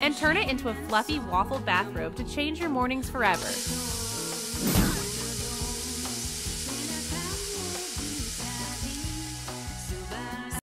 and turn it into a fluffy waffle bathrobe to change your mornings forever.